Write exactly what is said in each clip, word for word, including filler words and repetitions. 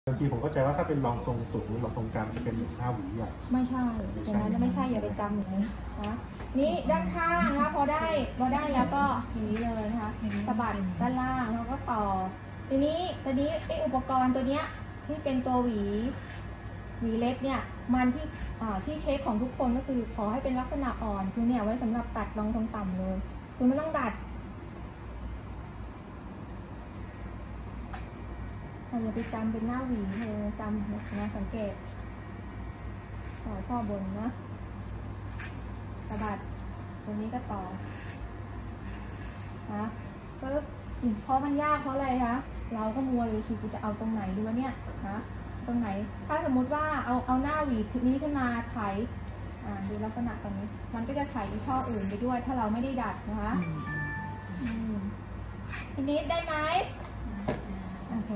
บางทีผมเข้าใจว่าถ้าเป็นรองทรงสูงรองทรงกลางจะเป็นห้าหวีใหญ่ไม่ใช่อย่างนั้นไม่ใช่อย่าไปจำอย่างนี้นะนี่ด้านข้างนะพอได้พอได้แล้วก็อย่างนี้เลยนะคะสะบัดด้านล่างแล้วก็ต่อทีนี้ตอนนี้ไออุปกรณ์ตัวเนี้ยที่เป็นตัวหวีหวีเล็กเนี่ยมันที่ที่เช็คของทุกคนก็คือขอให้เป็นลักษณะอ่อนคือเนี่ยไว้สำหรับตัดรองทรงต่ำเลยคุณไม่ต้องดัดอย่าไปจำเป็นหน้าหวีเลยจำนะสังเกตต่อข้อบนนะสะบัดตรงนี้ก็ต่อนะปึ๊บเพราะมันยากเพราะอะไรคะเราก็มัวเลยคือกูจะเอาตรงไหนดีวะเนี่ยนะตรงไหนถ้าสมมุติว่าเอาเอาหน้าหวีนี้ขึ้นมาไถอ่าดูลักษณะตรงนี้มันก็จะไถช่ออื่นไปด้วยถ้าเราไม่ได้ดัดนะคะทีนี้ได้ไหมโอ้โห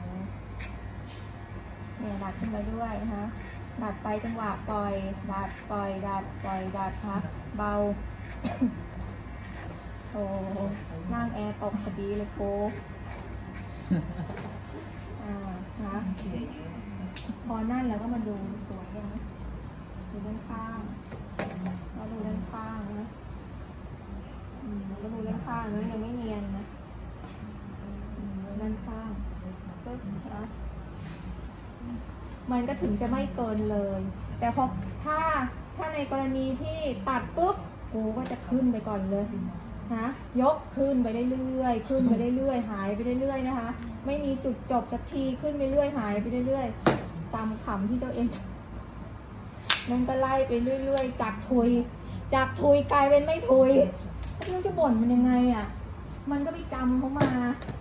เนี่ยดัดขึ้นไปด้วยนะคะดัดไปจังหวะปล่อยดัดปล่อยดัดปล่อยดัดค่ะเบาโอ้นั่งแอร์ตกพอดีเลยโกอ่านะพอนั่นแล้วก็มาดูสวยยังดูด้านข้างเราดูด้านข้างนะอืมเราดูด้านข้างนะยังไม่เนียนนะอืมด้านข้างก็นะมันก็ถึงจะไม่เกินเลยแต่พอถ้าถ้าในกรณีที่ตัดปุ๊บกูก็จะขึ้นไปก่อนเลยนะยกขึ้นไปเรื่อยๆขึ้นไปเรื่อยๆหายไปเรื่อยๆนะคะไม่มีจุดจบสักทีขึ้นไปเรื่อยหายไปเรื่อยๆตามคำที่เจ้าเองมันก็ไล่ไปเรื่อยๆจากทุยจากทุยกลายเป็นไม่ทุยไม่รู้จะบ่นมันยังไงอ่ะมันก็ไปจำเขามา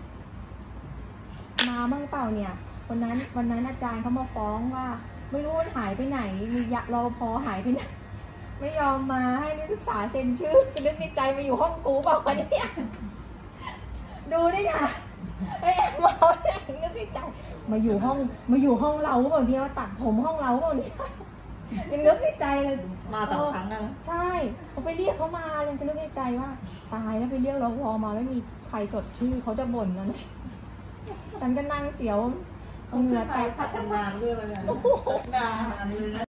มาบ้างเปล่าเนี่ยวันนั้นวันนั้นอาจารย์เขามาฟ้องว่าไม่รู้หายไปไหนมียะรอพอหายไปไหนไม่ยอมมาให้นักศึกษาเซ็นชื่อนึกในใจมาอยู่ห้องกูเปล่าวันนี้ดูได้ไงไอ้แอมมาเนี่ยนึกในใจมาอยู่ห้องมาอยู่ห้องเราเปล่าเนี่ยมาตัดผมห้องเราเปล่าเนี่ยยังนึกในใจเลยมาสองครั้งกันใช่เขาไปเรียกเขามายังนึกในใจว่าตายแล้วไปเรียกรอพอมาไม่มีใครจดชื่อเขาจะบ่นกันฉันก็นั่งเสียวเหงื่อแตกพัฒนาเรื่องอะไรนานเลย